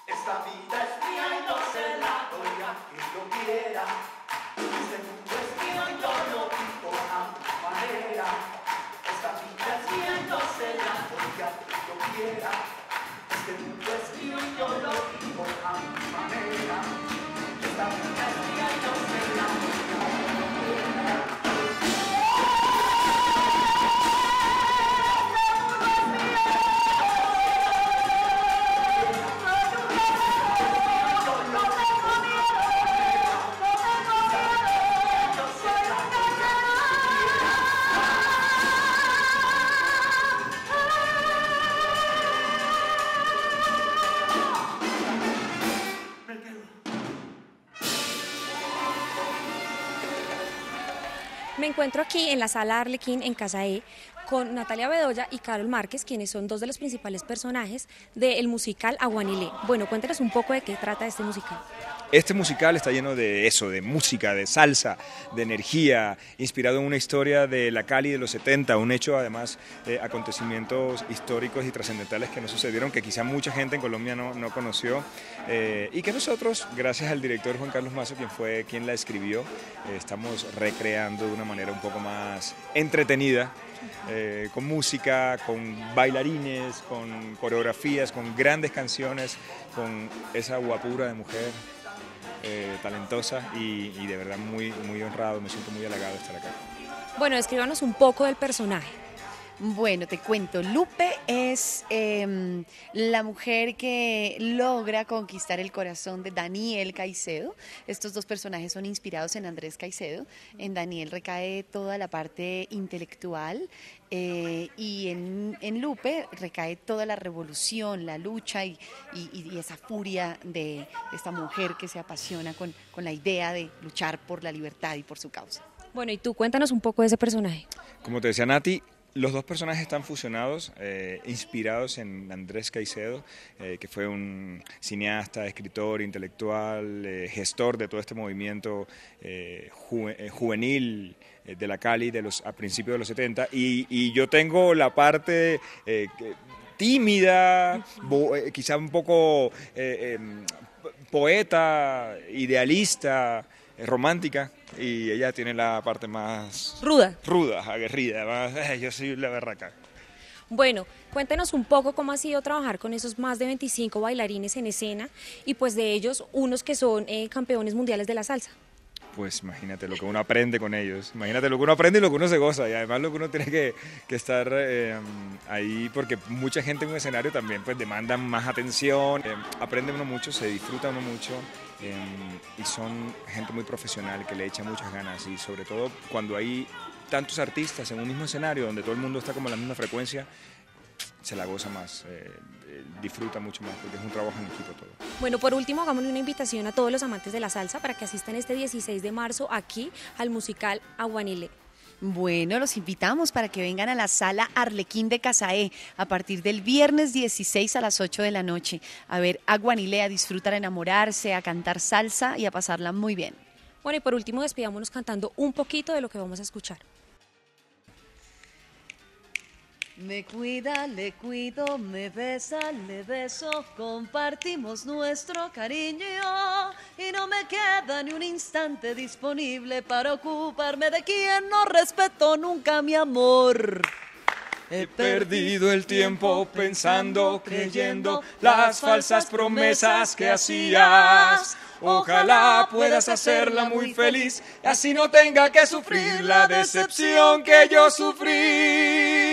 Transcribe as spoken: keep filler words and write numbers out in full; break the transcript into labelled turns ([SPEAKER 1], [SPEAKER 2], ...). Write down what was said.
[SPEAKER 1] Esta vida es mía y no se la doy a quien lo quiera. Este mundo es mío y yo lo vivo a mi manera. Esta vida es mía y no se la doy a quien lo quiera. Este mundo es mío y yo lo vivo a mi manera. Esta vida es mía y no se la doy a quien lo quiera.
[SPEAKER 2] Me encuentro aquí en la Sala Arlequín en Casa E con Natalia Bedoya y Carol Márquez, quienes son dos de los principales personajes del musical Aguanilé. Bueno, cuéntanos un poco de qué trata este musical.
[SPEAKER 3] Este musical está lleno de eso, de música, de salsa, de energía, inspirado en una historia de la Cali de los setenta, un hecho además de acontecimientos históricos y trascendentales que nos sucedieron, que quizá mucha gente en Colombia no, no conoció, eh, y que nosotros, gracias al director Juan Carlos Mazo, quien fue quien la escribió, eh, estamos recreando de una manera un poco más entretenida, eh, con música, con bailarines, con coreografías, con grandes canciones, con esa guapura de mujer. Eh, talentosa y, y de verdad muy, muy honrado, me siento muy halagado de estar acá.
[SPEAKER 2] Bueno, descríbanos un poco del personaje.
[SPEAKER 4] Bueno, te cuento, Lupe es eh, la mujer que logra conquistar el corazón de Daniel Caicedo. Estos dos personajes son inspirados en Andrés Caicedo. En Daniel recae toda la parte intelectual eh, y en, en Lupe recae toda la revolución, la lucha y, y, y esa furia de esta mujer que se apasiona con, con la idea de luchar por la libertad y por su causa.
[SPEAKER 2] Bueno, y tú cuéntanos un poco de ese personaje.
[SPEAKER 3] Como te decía Nati, los dos personajes están fusionados, eh, inspirados en Andrés Caicedo, eh, que fue un cineasta, escritor, intelectual, eh, gestor de todo este movimiento eh, ju eh, juvenil eh, de la Cali de los, a principios de los setenta, y, y yo tengo la parte eh, tímida, bo, eh, quizá un poco eh, eh, poeta, idealista, romántica, y ella tiene la parte más
[SPEAKER 2] ruda,
[SPEAKER 3] ruda, aguerrida, más, eh, yo soy la berraca.
[SPEAKER 2] Bueno, cuéntenos un poco cómo ha sido trabajar con esos más de veinticinco bailarines en escena y pues de ellos unos que son eh, campeones mundiales de la salsa.
[SPEAKER 3] Pues imagínate lo que uno aprende con ellos, imagínate lo que uno aprende y lo que uno se goza, y además lo que uno tiene que, que estar eh, ahí, porque mucha gente en un escenario también pues demanda más atención, eh, aprende uno mucho, se disfruta uno mucho, eh, y son gente muy profesional que le echa muchas ganas, y sobre todo cuando hay tantos artistas en un mismo escenario donde todo el mundo está como a la misma frecuencia, se la goza más, eh, eh, disfruta mucho más, porque es un trabajo en equipo todo.
[SPEAKER 2] Bueno, por último, hagámosle una invitación a todos los amantes de la salsa para que asistan este dieciséis de marzo aquí al musical Aguanilé.
[SPEAKER 4] Bueno, los invitamos para que vengan a la Sala Arlequín de Casa E a partir del viernes dieciséis a las ocho de la noche a ver Aguanilé, a disfrutar, a enamorarse, a cantar salsa y a pasarla muy bien.
[SPEAKER 2] Bueno, y por último, despidámonos cantando un poquito de lo que vamos a escuchar.
[SPEAKER 5] Me cuida, le cuido, me besa, le beso, compartimos nuestro cariño y no me queda ni un instante disponible para ocuparme de quien no respeto nunca mi amor.
[SPEAKER 3] He perdido el tiempo pensando, creyendo las falsas promesas que hacías. Ojalá puedas hacerla muy feliz y así no tenga que sufrir la decepción que yo sufrí.